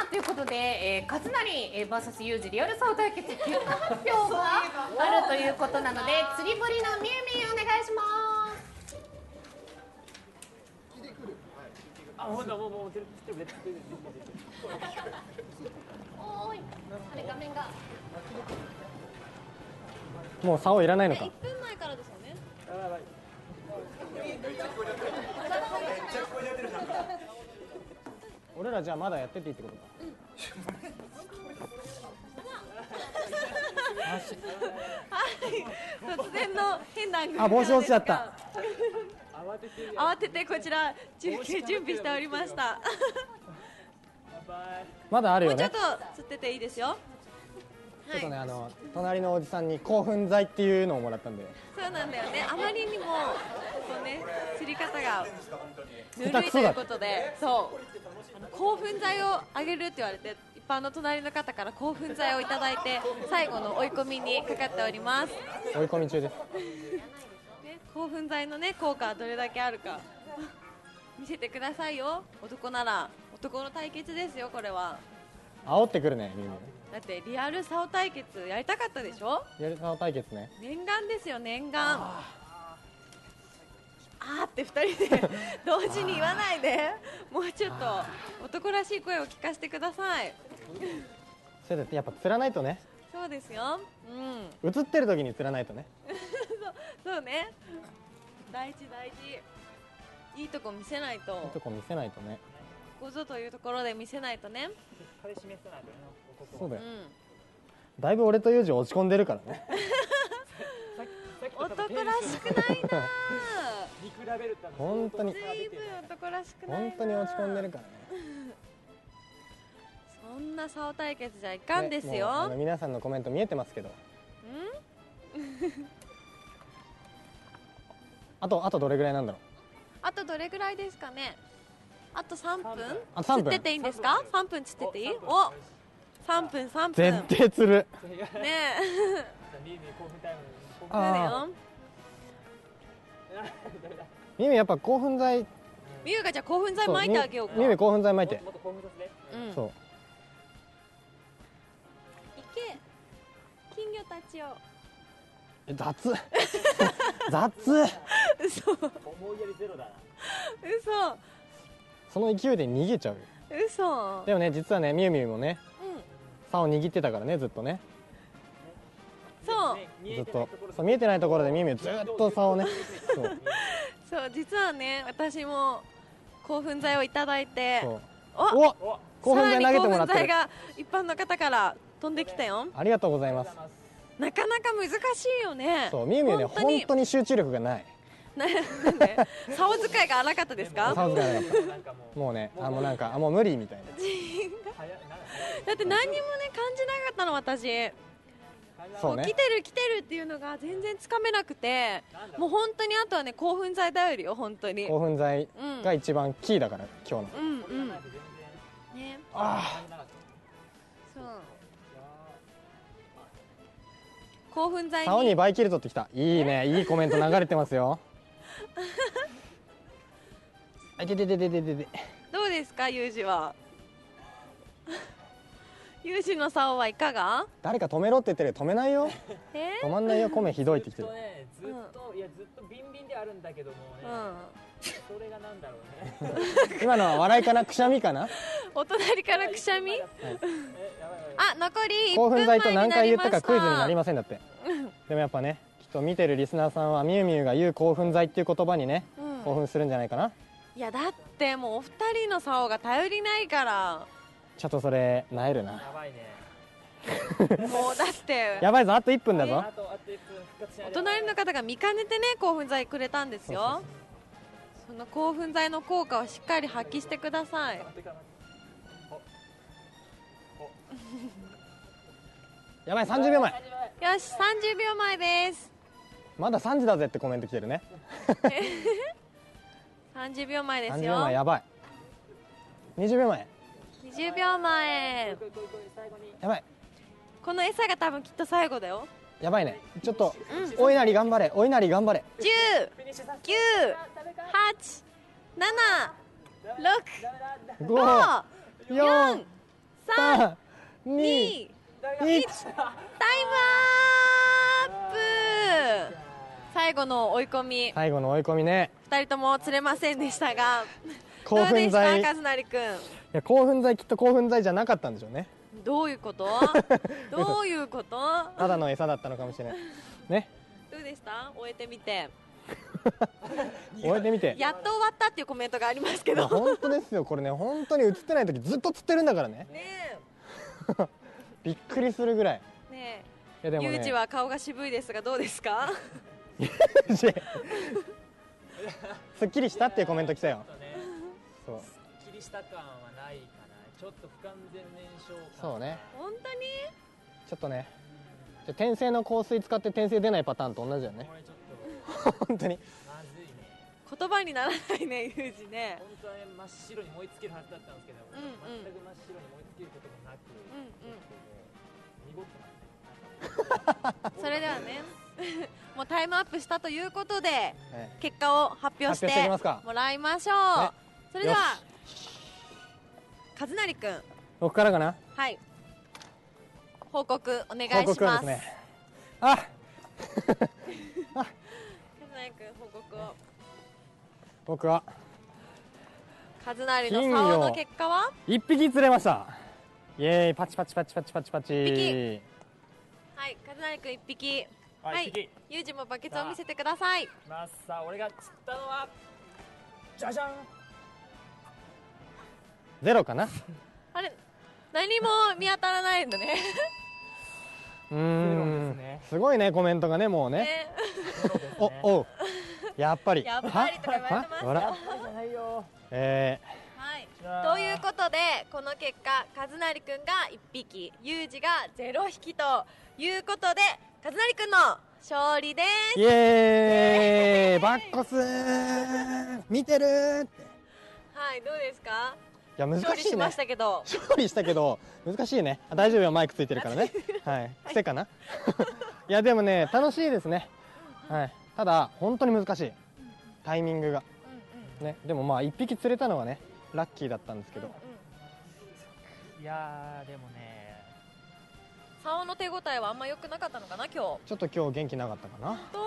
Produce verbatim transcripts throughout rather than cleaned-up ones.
ということで、えー、勝成 ブイエス ユージリアルサウ対決結果発表があるということなので、釣り堀のみゆみゆお願いします。 あ、ほんともうもう釣ってる。 おーい、あれ画面が。 もう竿いらないのか。 いっぷんまえからですよね。 やばいやばい。 俺らじゃあまだやってていいってことか。 突然の変なあ、帽子落ちちゃった。 慌ててこちら中継準備しておりました。 まだあるよね。 もうちょっと釣ってていいですよ。 ちょっとね、あの隣のおじさんに興奮剤っていうのをもらったんで。 そうなんだよね。あまりにもこうね釣り方がぬるいということで、そうあの興奮剤をあげるって言われて、一般の隣の方から興奮剤をいただいて、最後の追い込みにかかっております。 追い込み中です。 ね、興奮剤のね効果はどれだけあるか見せてくださいよ。男なら男の対決ですよ、これは。 煽ってくるね、みゆみだってリアル竿対決やりたかったでしょ。 ゆ。やる竿対決ね。 念願ですよ、念願。あーってふたりで同時に言わないで、もうちょっと男らしい声を聞かせてください。 それだってやっぱ釣らないとね。 そうですよ。うん。 映ってる時に釣らないとね。 そうそうね。大事大事。いいとこ見せないと。 いいとこ見せないとね。 ここぞというところで見せないとね。 そうだよ。 うん。 だいぶ俺とユージ落ち込んでるからね。 男らしくないな。 見比べると本当に。 ずいぶん男らしくないな。 本当に落ち込んでるからね。 そんな竿対決じゃいかんですよ。 ね、あの皆さんのコメント見えてますけど。あとあとどれぐらいなんだろう。 あとどれぐらいですかね。あとさんぷん。 あ、さんぷん。 釣ってていいんですか。さんぷん釣ってていい。お。さんぷんさんぷん。 絶対釣る。 ねえ。 ああ。ミミやっぱ興奮剤。 ミユがじゃあ興奮剤巻いてあげようか。 ミミ興奮剤巻いて。 うん。 そう。 行け。金魚たちを。 え、雑。雑。 嘘。 思いやりゼロだな。 嘘。 その勢いで逃げちゃうよ。 嘘。 でもね、実はね、ミユミユもね、 うん。 竿を握ってたからね、ずっとね。 そう。 ずっと。そう見えてないところでミユミユずっと竿をね。そう。 そう実はね、私も興奮剤をいただいて。 そう。 お。 お。興奮剤投げてもらってる。 興奮剤が一般の方から飛んできたよ。 ありがとうございます。 なかなか難しいよね。 そう、ミユミユね、本当に集中力がない。 なんで竿使いが荒かったですか。 竿使いが荒かった。もうね、あ、もうなんか、あ、もう無理みたいな。 だって何にもね感じなかったの私。 そうね。 来てる来てるっていうのが全然つかめなくて、もう本当にあとはね興奮剤頼りよ本当に。 興奮剤が一番キーだから今日の。 うんうん。ね。 ああ。 そう。興奮剤に。 竿にバイキルトってきた。いいね、いいコメント流れてますよ。あ、ででででででで。 どうですかユージは。ユージの竿はいかが？ 誰か止めろって言ってる。止めないよ。 え止まんないよ。米ひどいってきてる。 ずっといやずっとビンビンであるんだけどもね。それがなんだろうね。 今のは笑いかな、くしゃみかな。 お隣からくしゃみ。あ、残りいっぷん興奮剤とまえに何回言なりました。 ったかクイズになりませんだって。でもやっぱね、きっと見てるリスナーさんはみゆみゆが言う興奮剤っていう言葉にね、興奮するんじゃないかな。 いやだってもうお二人の竿が頼りないから。 ちょっとそれなえるな。 やばいね。 もうだってやばいぞ、あといっぷんだぞ。 お隣の方が見かねてね興奮剤くれたんですよ。その興奮剤の効果をしっかり発揮してください。 やばい、さんじゅうびょうまえ。 よし、さんじゅうびょうまえです。 まださんじだぜってコメント来てるね。 さんじゅうびょうまえですよ。 さんじゅうびょうまえやばい。にじゅうびょうまえ。 にじゅうびょうまえ。 やばい。 この餌が多分きっと最後だよ。 やばいね。ちょっと、お稲荷頑張れ。お稲荷頑張れ。 じゅう、きゅう、はち、なな、ろく、ご、よん、 さんさんにいち誰がいちタイムアップ。最後の追い込み最後の追い込みね、 ふたりとも釣れませんでしたが興どうでした奮剤、い和成くん。 や興奮剤きっと興奮剤じゃなかったんでしょうね。 どういうことどういうことただの餌だったのかもしれないね。 どうでした終えてみて。 終えてみて、 やっと終わったっていうコメントがありますけいやど本当ですよ、これね、本当に映ってない時ずっと釣ってるんだからね。 ねびっくりするぐらい。 えねいやでもね、 えユージは顔が渋いですがどうですかすっきりしたっていうコメント来たよちょ。っとねそうすっきりした感はないかな。ちょっと不完全燃焼感。 そうね、 本当にちょっとね、じゃあ天性の香水使って天性出ないパターンと同じだよね。 これちょっと本当にまずいね。 言葉にならないねユージね。 本当はね真っ白に燃え尽きるはずだったんですけど、 うんうん全く真っ白に燃え尽きることもなく、 うんうんちょっともう濁ってますね。 それではねもうタイムアップしたということではい結果を発表し発表していきますかてもらいましょう、 ねそれでは和成くん、 僕からかな。 はい報告お願いし報ます。 告はですね、あ和成くん報告を。 僕は和成の竿の結果は一匹釣れました。イエーイ、パチパチパチパチパチパチ。 匹はい和成くん一匹。はいはい次ユージもバケツを見せてください。 まあさあ俺が釣ったのはじゃじゃん。 ゼロかな。 あれ何も見当たらないのねうーゼロんですねすごいねコメントがね、もうね。 ねおおう、やっぱりやっぱりとか言われてますよ。 はは笑じゃないよ。 えはいじゃあということでこの結果和成くんがいっぴきユージがゼロひきということで和成くんの勝利でー、イエーイ、バッコスー見てるーって。 す。はいどうですか。 いや難しいね勝利しましたけど勝利したけど難しいね。あ大丈夫よ、マイクついてるからね。はい、癖かな。いやでもね楽しいですね。はい、ただ本当に難しいタイミングがね。でもまあ一匹釣れたのはねラッキーだったんですけど、 いやーでもね竿の手応えはあんま良くなかったのかな今日。 ちょっと今日元気なかったかな。 とう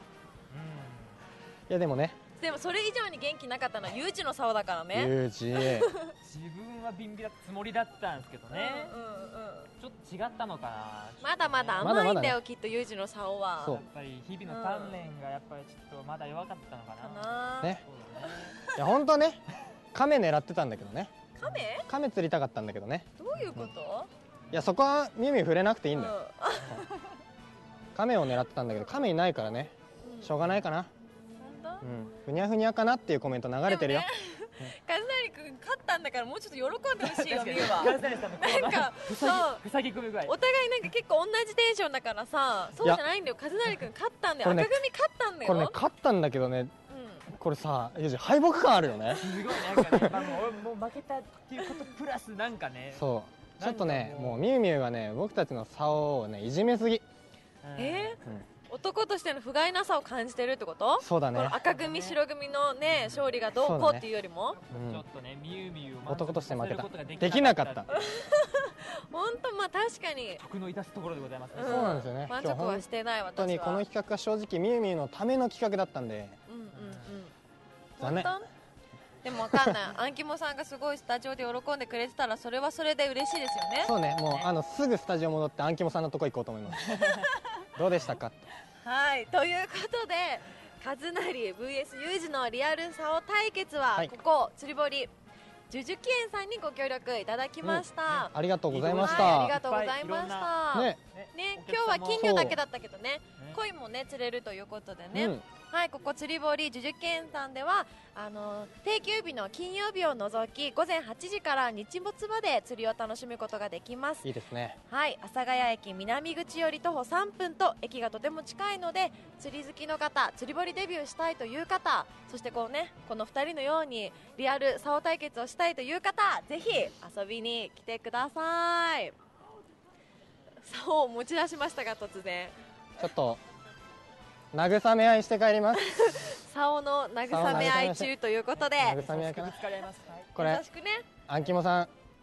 いやでもね、 でもそれ以上に元気なかったのはユージの竿だからね。 ユージん自分はビンビラつもりだったんですけどね、 うんうんうんちょっと違ったのかな。 まだまだまだまだね甘いんだよきっとユージの竿は。 そうやっぱり日々の鍛錬がやっぱりちょっとまだ弱かったのかな。 かな。 ね、 そうだね。 いや本当はね亀狙ってたんだけどね。 カメ？ 亀釣りたかったんだけどね。 どういうこと？ いやそこはミュウミュウ触れなくていいんだよ。 うん亀を狙ってたんだけど亀いないからね、 うんしょうがないかな。 本当？ うん、ふにゃふにゃかなっていうコメント流れてるよ。 和成くん勝ったんだからもうちょっと喜んでほしいよミュウは。 関西さんのこのなんかふそうさぎふさぎ組むぐらい。 お互いなんか結構同じテンションだからさ、そうじゃないんだよ。和成くん勝ったんだよ。 これね赤組勝ったんだよ。 これね勝ったんだけどね、 うんこれさユージ敗北感あるよね。 すごいなんかね、まあ、もう俺もう負けたっていうことプラスなんかね。 そうちょっとねなんかもうもうミュウミュウがね僕たちの竿をねいじめすぎ。 うんえうん、 ー男としての不甲斐なさを感じてるってこと？ そうだねこの赤組白組のね勝利がどうこうっていうよりも、 うんちょっとねみゆみゆを男として負けた満足させることができなかった。 本当まあ確かに得の致すところでございますね。 そうなんですよね満足はしてない本当私は。 にこの企画は正直ミュウミュウのための企画だったんでうんうんうん。 残念。 本当？でもわかんない。アンキモさんがすごいスタジオで喜んでくれてたらそれはそれで嬉しいですよね。 そうね、もうあのすぐスタジオ戻ってアンキモさんのとこ行こうと思います。どうでしたか。 はい、ということで和成 ブイエス ユージのリアル竿対決は、 はいここ釣り堀ジュジュキエンさんにご協力いただきました、 ありがとうございましはい、ありた。 がとうございましたね、 ね、今日は金魚だけだったけどねね鯉もね釣れるということでね、 うん、 はい、ここ釣り堀ジュジュキエンさんではあの定休日の金曜日を除き午前はちじから日没まで釣りを楽しむことができます。 いいですね。 はい、阿佐ヶ谷駅南口より徒歩さんぷんと駅がとても近いので釣り好きの方、釣り堀デビューしたいという方、そしてこうねこのふたりのようにリアル竿対決をしたいという方、ぜひ遊びに来てください。竿を持ち出しましたが突然ちょっと慰め合いして帰ります。 竿の慰め合い中ということで慰め合いかなぶ。つかり合います。はい。 これ優しくね、 アンキモさん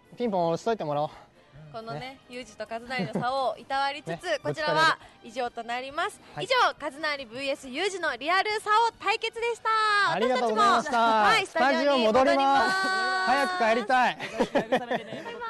ピンポン押しといてもらおう。 このね、ユージとカズナリの差をいたわりつつ、 ねこちらは以上となります。 はい以上、カズナリ ブイエス ユージのリアル差を対決でした。 ありがとうございました。 私たちもはい、 スタジオ戻ります。 す早く帰りたい。 慰めてね。